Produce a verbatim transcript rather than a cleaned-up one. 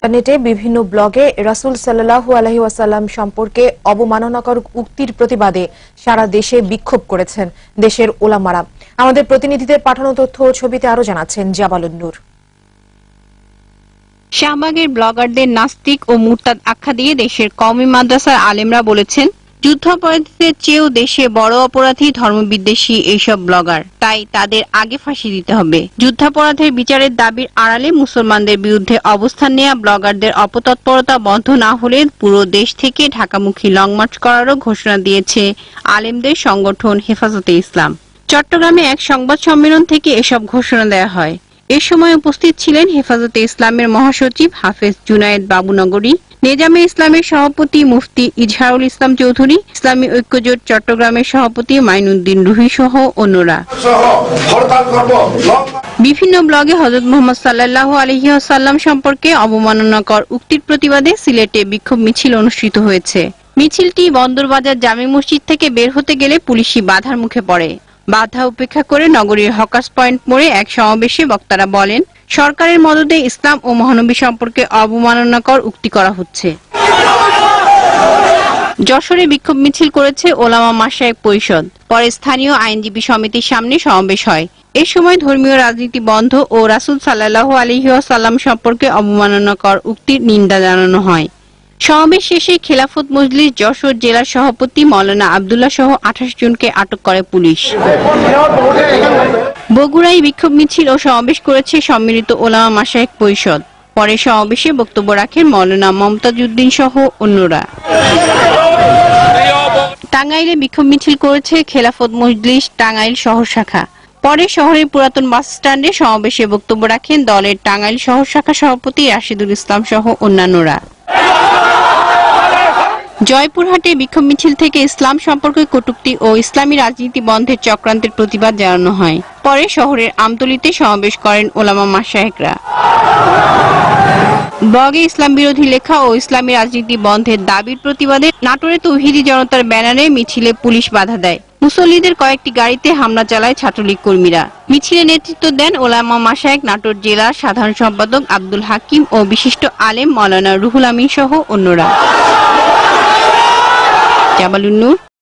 নেটে বিভিন্ন ব্লগে রাসূল সাল্লাল্লাহু আলাইহি ওয়াসাল্লাম সম্পর্কে অবমাননাকর উক্তির প্রতিবাদে সারা দেশে বিক্ষোভ করেছেন দেশের উলামারা। আমাদের প্রতিনিধিদের পাঠানো তথ্য ও ছবিতে আরো জানাচ্ছেন জাবালুন নূর। শাহবাগের ব্লগারদের নাস্তিক ও মুরতাদ আখ্যা দিয়ে দেশের কওমি মাদ্রাসার আলেমরা বলেছেন, যুদ্ধাপরাধীদের চেয়েও দেশে বড় অপরাধী ধর্মবিদ্বেষী এইসব ব্লগার, তাই তাদের আগে ফাঁসি দিতে হবে। যুদ্ধাপরাধের বিচারের দাবির আড়ালে মুসলমানদের বিরুদ্ধে অবস্থান নেওয়া ব্লগারদের অপতৎপরতা বন্ধ না হলে পুরো দেশ থেকে ঢাকামুখী লং মার্চ করারও ঘোষণা দিয়েছে আলেমদের সংগঠন হেফাজতে ইসলাম। চট্টগ্রামে এক সংবাদ সম্মেলন থেকে এসব ঘোষণা দেওয়া হয়। এ সময় উপস্থিত ছিলেন হেফাজতে ইসলামের মহাসচিব হাফেজ জুনায়েদ বাবুনগরী, নেজামে ইসলামের সভাপতি মুফতি ইজহারুল ইসলাম চৌধুরী, ইসলামী ঐক্যজোট চট্টগ্রামের সভাপতি মাইনুদ্দিন রুহি সহ অন্যরা। বিভিন্ন ব্লগে হযরত মুহাম্মদ সাল্লাল্লাহু আলাইহি ওয়াসাল্লাম সম্পর্কে অবমাননাকর উক্তির প্রতিবাদে সিলেটে বিক্ষোভ মিছিল অনুষ্ঠিত হয়েছে। মিছিলটি বন্দরবাজার জামে মসজিদ থেকে বের হতে গেলে পুলিশি বাধার মুখে পড়ে। বাধা উপেক্ষা করে নগরীর হকার্স পয়েন্ট মোড়ে এক সমাবেশে বক্তারা বলেন, সরকারের মদদে ইসলাম ও মহানবী সম্পর্কে অবমাননাকর উক্তি করা হচ্ছে। যশোরে বিক্ষোভ মিছিল করেছে ওলামা মাশায়েখ পরিষদ। পরে স্থানীয় আইনজীবী সমিতির সামনে সমাবেশ হয়। এ সময় ধর্মীয় রাজনীতি বন্ধ ও রাসূল সাল্লাল্লাহু আলাইহি ওয়াসাল্লাম সম্পর্কে অবমাননাকর উক্তির নিন্দা জানানো হয়। সমাবেশ শেষে খেলাফত মজলিস যশোর জেলা সভাপতি মাওলানা আব্দুল্লাহ সহ আঠাশ জনকে আটক করে পুলিশ। বগুড়ায় বিক্ষোভ মিছিল ও সমাবেশ করেছে সম্মিলিত ওলামা মাশায়েখ পরিষদ। পরে সমাবেশে বক্তব্য রাখেন মাওলানা মমতাজ উদ্দিন সহ অন্যরা। টাঙ্গাইলে বিক্ষোভ মিছিল করেছে খেলাফত মজলিস টাঙ্গাইল শহর শাখা। পরে শহরের পুরাতন বাস স্ট্যান্ডে সমাবেশে বক্তব্য রাখেন দলের টাঙ্গাইল শহর শাখা সভাপতি রাশিদুল ইসলাম সহ অন্যান্যরা। জয়পুরহাটে বিক্ষোভ মিছিল থেকে ইসলাম সম্পর্কে কটূক্তি ও ইসলামী রাজনীতি বন্ধের চক্রান্তের প্রতিবাদ জানানো হয়। পরে শহরের আমতলীতে সমাবেশ করেন ওলামা মাশায়েখরা। ব্লগে ইসলাম বিরোধী লেখা ও ইসলামী রাজনীতি বন্ধের দাবির প্রতিবাদে নাটোরে তৌহিদি জনতার ব্যানারে মিছিলে পুলিশ বাধা দেয়। মুসল্লিদের কয়েকটি গাড়িতে হামলা চালায় ছাত্রলীগ কর্মীরা। মিছিলে নেতৃত্ব দেন ওলামা মাশায়েখ নাটোর জেলার সাধারণ সম্পাদক আব্দুল হাকিম ও বিশিষ্ট আলেম মাওলানা রুহুল আমিন সহ অন্যরা। জাবালুন নূর।